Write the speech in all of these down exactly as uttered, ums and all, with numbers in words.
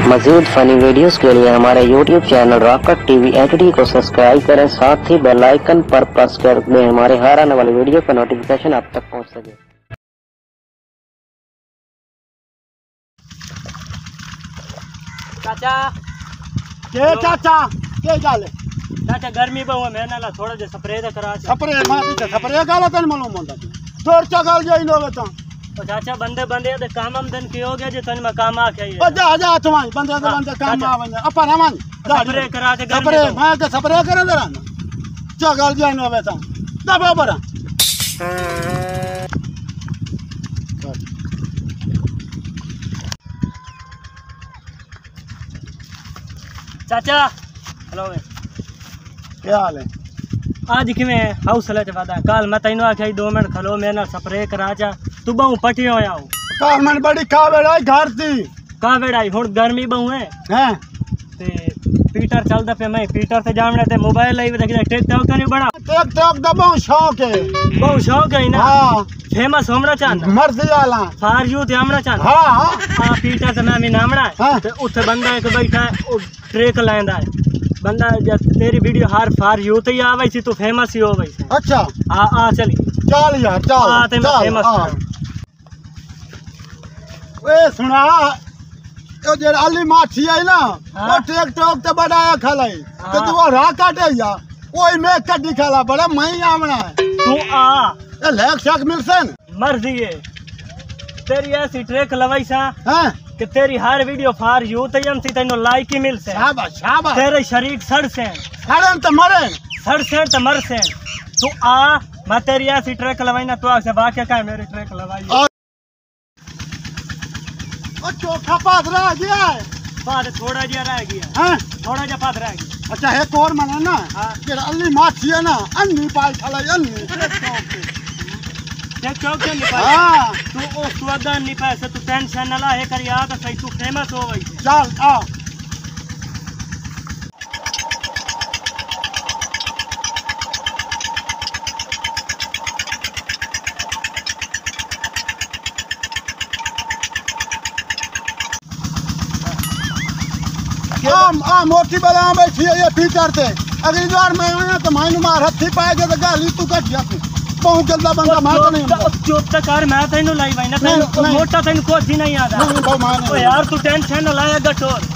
मज़ीद funny videos के लिए हमारे YouTube channel rocket TV HD को सब्सक्राइब करें, साथ ही बेल आइकन पर प्रेस कर दें हमारे हर आने वाले वीडियो का नोटिफिकेशन आप तक पहुंच सके। चाचा के चाचा के गाल चाचा गर्मी बहु मैं नाला थोड़ा जे स्प्रे दा करा स्प्रे मां ते स्प्रे गाल तन मालूम होंदा तोर चगल जाई लोगे तो ओ चाचा बंदे बंदे दे काम हम दिन के हो गया जे तन में काम आ के ओ जा जा तुम बंदे दे बंदे काम आवन अपन हमन स्प्रे करा के स्प्रे मां ते स्प्रे करे जरा चगल जाई लोगे तो दबा बरा चाचा हेलो क्या हाल है आज किवें हाउस हले वादा कल मैं तैनू आख्या दो मिनट खलो मेरे नाल स्प्रे करा जा तू बहु पटी होया हूं का मन बड़ी का बेड़ाई घर थी का वेड़ाई हुन गर्मी बहु है हैं ते पीटर चलदा पे मैं पीटर ते जावणे ते मोबाइल लाई देख टिकटॉक का नहीं बना टिकटॉक दा बहुत शौक है बहु शौक है ना हां फेमस होना चाहता मर्जी वाला फार यू ते हमना चाहता हां हां हां पीटर ते मैं भी नामना हाँ। ते उथे बंदा एक बैठा है ओ ट्रेक लेंदा है बंदा जब तेरी वीडियो हर फार यू ते आवे सी तू फेमस ही हो वैसे अच्छा आ आ चली चल यार चल आ ते मैं फेमस ए सुना ओ जे अली माछी आई ना हाँ। वो टिकटॉक ते बनाया खलाई तो तू रा काटे या ओई में कड्डी खला बड़ा मई आमना है तू आ ए लेक शक मिलसन मर्जी है तेरी ऐसी ट्रेक लवाई सा हैं कि तेरी हर वीडियो फार यू ते हम सी तैनो लाइक ही मिल से शाबाश शाबाश तेरे शरीक सड़ से हरन तो मरे सड़ से तो मर से तू आ मैं तेरी ऐसी ट्रेक लवाई ना तू आके वाक्य का मेरी ट्रेक लवाई ओ चोखा पास रह गया है बाद थोड़ा जिया रह गया हैं थोड़ा जिया पाद रह गया अच्छा है कोर मना ना हाँ। जे अली माछी है ना अन्नी पाई खलाई अन्नी देख चौक से निपाए हां तू ओ सुअदन निपाए से तू टेंशन ना ला है कर याद सही तू फेमस हो गई चल आ आम आ मोटी बला बैठी है ये पीटर ते अगली बार मैं आया तो मैंने मार हथी पाएगा तो गाली तू कट जा तू बहुत जल्दा बंदा मार तो नहीं चुप तक कर मैं तैनू लाई भाई ना तैनू मोटा तैनू कुछ ही नहीं आता नहीं भाई मार ओ यार तू टेंशन ना लाया गटोर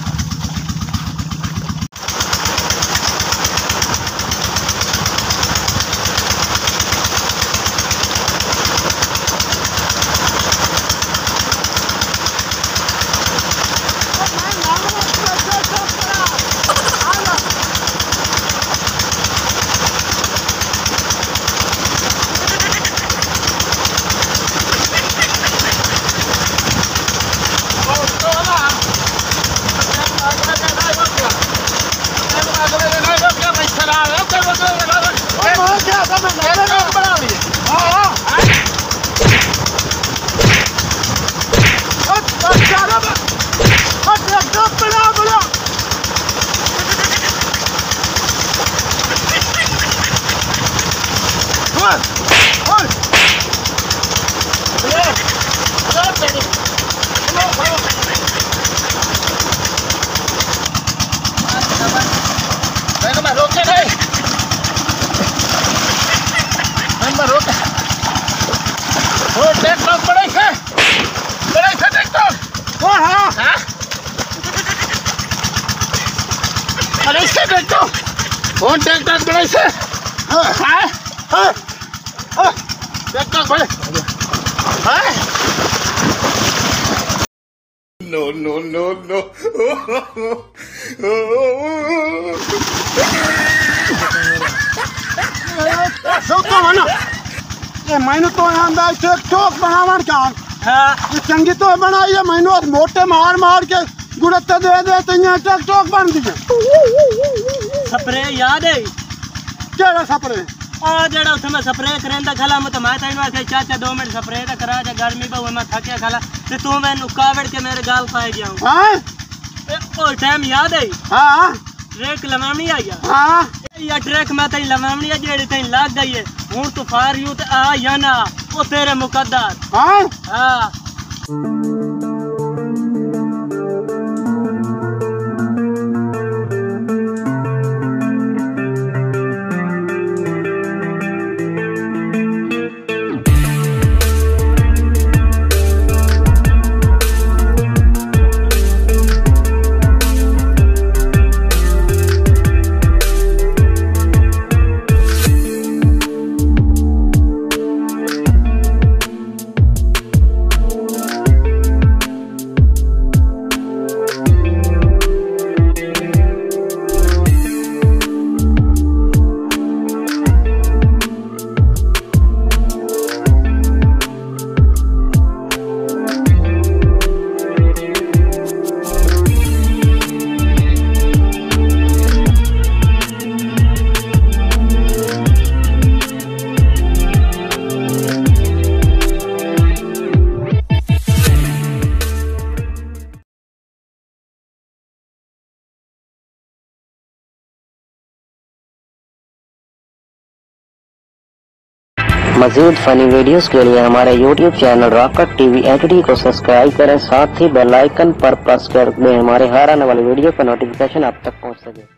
कौन टिकटॉक बड़े से हां हां हां टिकटॉक बड़े हां no no no no so तो ना ये मैंने तो अंदर टिकटॉक बनावन का हां ये चंगी तो बनाई है मैंने मोटे मार मार के गुड़ते दे दे तो यहाँ टिकटॉक बन दिए स्प्रे याद है केड़ा स्प्रे आ जेड़ा उस मैं स्प्रे करेंदा खला मैं तो मैं तैनू आखे चाचा दो मिनट स्प्रे दा करा जा गर्मी बहु मैं थके खला ते तू मैनू कावड़ के मेरे गाल पाए गया हूं हां ओ टाइम याद है हां ट्रैक लवावनी आ गया हां या ट्रैक मैं तई लवावनी है जेड़ी तई लग गई है हुन तू फार यू ते आ या ना ओ तेरे मुकद्दर हां हां मजीद फनी वीडियोस के लिए हमारे YouTube channel rocket TV HD को सब्सक्राइब करें, साथ ही बेल आइकन पर प्रेस कर दें हमारे हर आने वाली वीडियो का नोटिफिकेशन आप तक पहुंच सके।